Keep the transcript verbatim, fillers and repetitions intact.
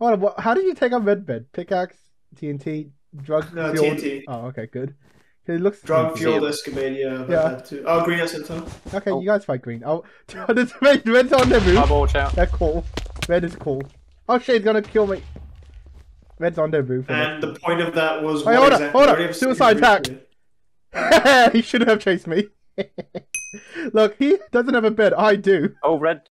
Hold on, what, how did you take on red bed? Pickaxe, T N T, drug No, fueled. T N T. Oh, okay, good. It looks Drug sneaky. fueled Escamade, yeah, I've had Yeah. that too. Oh, green at center. Okay, Oh. you guys fight green. Oh, this red, red's on the roof. Eyeball, watch out. They're cool. Red is cool. Oh shit, he's gonna kill me. Red's on their roof. And the point of that was Wait, what hold up, exactly? hold up. Already have Suicide seen attack. briefly. He shouldn't have chased me. Look, he doesn't have a bed. I do. Oh, red.